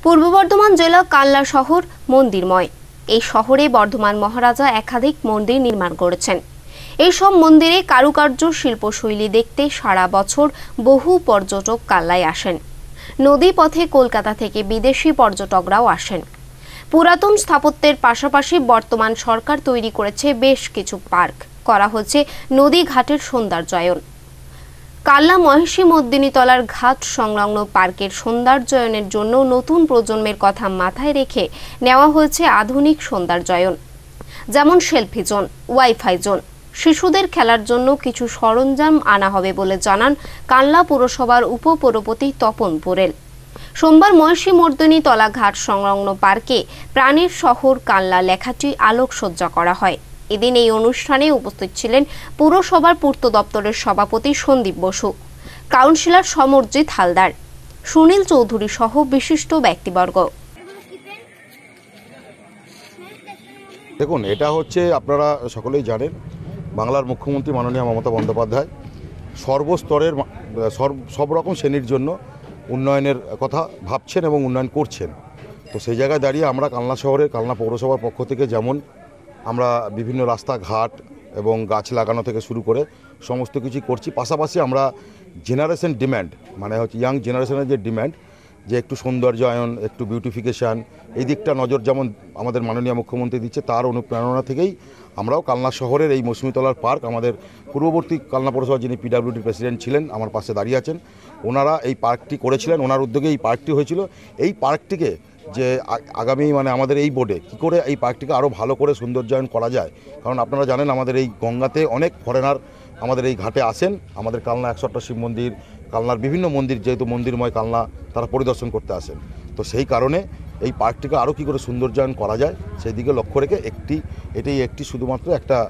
পূর্ব বর্ধমান জেলা কাল্লা শহর মন্দিরময়। এই শহরে বর্ধমান মহারাজা একাধিক মন্দির নির্মাণ করেছেন। এই সব মন্দিরে কারুকার্য শিল্পশৈলী দেখতে সারা বছর বহু পর্যটক কাল্লায় আসেন। নদী পথে কলকাতা থেকে বিদেশি পর্যটকরাও আসেন। পুরাতন স্থাপত্যের পাশাপাশি বর্তমান সরকার তৈরি করেছে বেশ কিছু পার্ক, করা হচ্ছে নদী ঘাটের সৌন্দর্যায়ন। কাল্লা মহেশী মর্দিনীতলার ঘাট সংলগ্ন পার্কের সৌন্দর্যায়নের জন্য নতুন প্রজন্মের কথা মাথায় রেখে নেওয়া হয়েছে আধুনিক সৌন্দর্যায়ন, যেমন সেলফি জোন, ওয়াইফাই জোন। শিশুদের খেলার জন্য কিছু সরঞ্জাম আনা হবে বলে জানান কাল্লা পুরসভার উপপৌরপতি তপন পোরেল। সোমবার মহেশী মর্দিনীতলা ঘাট সংলগ্ন পার্কে প্রাণের শহর কাল্লা লেখাটি আলোকসজ্জা করা হয়। এদিন এই অনুষ্ঠানে উপস্থিত ছিলেন পুরসভার পূর্ত দপ্তরের সভাপতি সন্দীপ বসু, কাউন্সিলর সমরজিৎ হালদার, সুনীল চৌধুরী সহ বিশিষ্ট ব্যক্তিবর্গ। দেখুন, এটা হচ্ছে, আপনারা সকলেই জানেন, বাংলার মুখ্যমন্ত্রী মাননীয় মমতা বন্দ্যোপাধ্যায় সর্বস্তরের সব রকম শ্রেণীর জন্য উন্নয়নের কথা ভাবছেন এবং উন্নয়ন করছেন। তো সেই জায়গায় দাঁড়িয়ে আমরা কালনা শহরে কালনা পৌরসভার পক্ষ থেকে যেমন আমরা বিভিন্ন রাস্তাঘাট এবং গাছ লাগানো থেকে শুরু করে সমস্ত কিছু করছি, পাশাপাশি আমরা জেনারেশন ডিম্যান্ড, মানে হচ্ছে ইয়াং জেনারেশনের যে ডিম্যান্ড, যে একটু সৌন্দর্যায়ন, একটু বিউটিফিকেশান, এই দিকটা নজর যেমন আমাদের মাননীয় মুখ্যমন্ত্রী দিচ্ছে, তার অনুপ্রেরণা থেকেই আমরাও কালনা শহরের এই মৌসুমীতলার পার্ক, আমাদের পূর্ববর্তী কালনা পৌরসভার যিনি পিডব্লিউডির প্রেসিডেন্ট ছিলেন, আমার পাশে দাঁড়িয়ে আছেন, ওনারা এই পার্কটি করেছিলেন, ওনার উদ্যোগে এই পার্কটি হয়েছিল। এই পার্কটিকে যে আগামী আমাদের এই বোর্ডে কী করে এই পার্কটিকে আরও ভালো করে সৌন্দর্যায়ন করা যায়, কারণ আপনারা জানেন আমাদের এই গঙ্গাতে অনেক ফরেনার আমাদের এই ঘাটে আসেন, আমাদের কালনা 108টা শিব মন্দির, কালনার বিভিন্ন মন্দির, যেহেতু মন্দিরময় কালনা, তারা পরিদর্শন করতে আসেন। তো সেই কারণে এই পার্কটিকে আরও কী করে সৌন্দর্যায়ন করা যায় সেই দিকে লক্ষ্য রেখে এটাই একটি শুধুমাত্র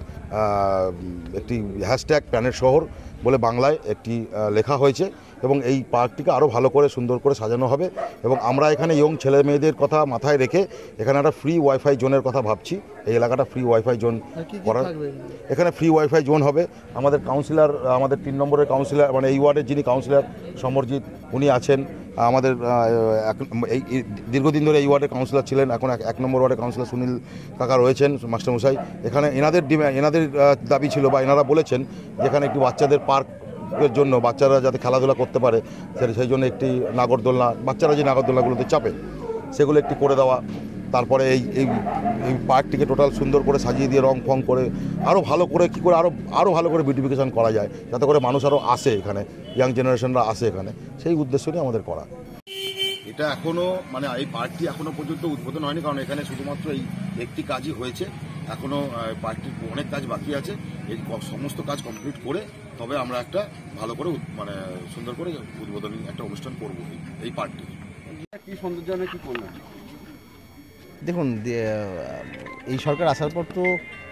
একটি হ্যাশট্যাগ প্রাণের শহর বলে বাংলায় একটি লেখা হয়েছে, এবং এই পার্কটিকে আরও ভালো করে সুন্দর করে সাজানো হবে। এবং আমরা এখানে ইয়ং ছেলে মেয়েদের কথা মাথায় রেখে এখানে একটা ফ্রি ওয়াইফাই জোনের কথা ভাবছি। এই এলাকাটা ফ্রি ওয়াইফাই জোন করার, এখানে ফ্রি ওয়াইফাই জোন হবে। আমাদের কাউন্সিলর, আমাদের 3 নম্বরের কাউন্সিলর, মানে এই ওয়ার্ডের যিনি কাউন্সিলর সমরজিৎ, উনি আছেন। আমাদের এই দীর্ঘদিন ধরে এই ওয়ার্ডের কাউন্সিলর ছিলেন, এখন 1 নম্বর ওয়ার্ডের কাউন্সিলর সুনীল কাকা রয়েছেন, মাস্টারমশাই। এখানে এনাদের দাবি ছিল, বা এনারা বলেছেন যেখানে একটি বাচ্চাদের পার্কের জন্য, বাচ্চারা যাতে খেলাধুলা করতে পারে সেই জন্য একটি নাগরদোলনা, বাচ্চারা যে নাগরদোলনাগুলোতে চাপে সেগুলো একটি করে দেওয়া। তারপরে এই পার্কটিকে টোটাল সুন্দর করে সাজিয়ে দিয়ে রং ফং করে আরও ভালো করে কী করে আরও ভালো করে বিউটিফিকেশান করা যায়, যাতে করে মানুষ আরও আসে এখানে, ইয়াং জেনারেশনরা আসে এখানে, সেই উদ্দেশ্য নিয়ে আমাদের করা। এটা এখনও এই পার্কটি এখনও পর্যন্ত উদ্বোধন হয়নি, কারণ এখানে শুধুমাত্র এই একটি কাজই হয়েছে। এখনও পার্কটির অনেক কাজ বাকি আছে। এই সমস্ত কাজ কমপ্লিট করে তবে আমরা একটা ভালো করে সুন্দর করে উদ্বোধনী একটা অনুষ্ঠান করব এই পার্কটি। কি সৌন্দর্য কি করবেন? দেখুন, এই সরকার আসার পর তো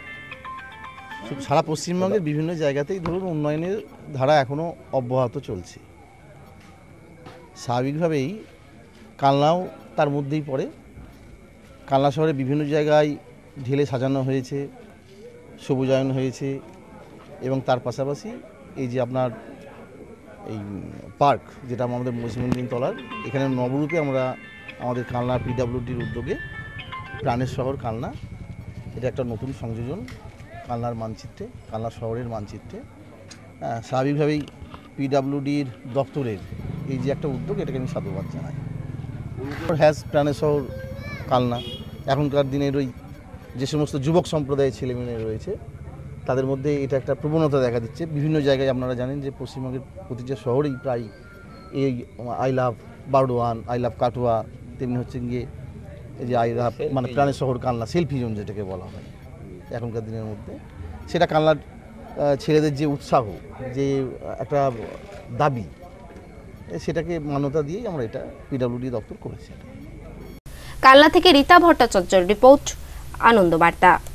সারা পশ্চিমবঙ্গের বিভিন্ন জায়গাতেই ধরুন উন্নয়নের ধারা এখনও অব্যাহত চলছে। স্বাভাবিকভাবেই কালনাও তার মধ্যেই পড়ে। কালনা শহরে বিভিন্ন জায়গায় ঢেলে সাজানো হয়েছে, সবুজায়ন হয়েছে, এবং তার পাশাপাশি এই যে আপনার এই পার্ক, যেটা আমাদের মৌসুমীতলার, এখানে নবরূপে আমরা আমাদের কালনা পিডব্লিউডির উদ্যোগে প্রাণের শহর কালনা, এটা একটা নতুন সংযোজন কালনার মানচিত্রে, কালনা শহরের মানচিত্রে। স্বাভাবিকভাবেই পিডব্লিউডির দপ্তরের এই যে একটা উদ্যোগ, এটাকে আমি সাধুবাদ জানাই। প্রাণের শহর কালনা এখনকার দিনের ওই যে সমস্ত যুবক সম্প্রদায়ের ছেলেমেয়ে রয়েছে, তাদের মধ্যে এটা একটা প্রবণতা দেখা দিচ্ছে। বিভিন্ন জায়গায় আপনারা জানেন যে পশ্চিমবঙ্গের প্রতিটা শহরেই প্রায় এই I love Burdwan, I love Katwa, তেমনি হচ্ছে গিয়ে এই যে আই লাভ প্রাণের শহর কালনা সেলফি জোন যেটাকে বলা হয় এখনকার দিনের মধ্যে, সেটা কালনার ছেলেদের যে উৎসাহ, যে একটা দাবি, সেটাকে মান্যতা দিয়েই আমরা এটা পিডব্লিউডি দপ্তর করেছি। কালনা থেকে রীতা ভট্টাচার্যের রিপোর্ট, আনন্দ বার্তা।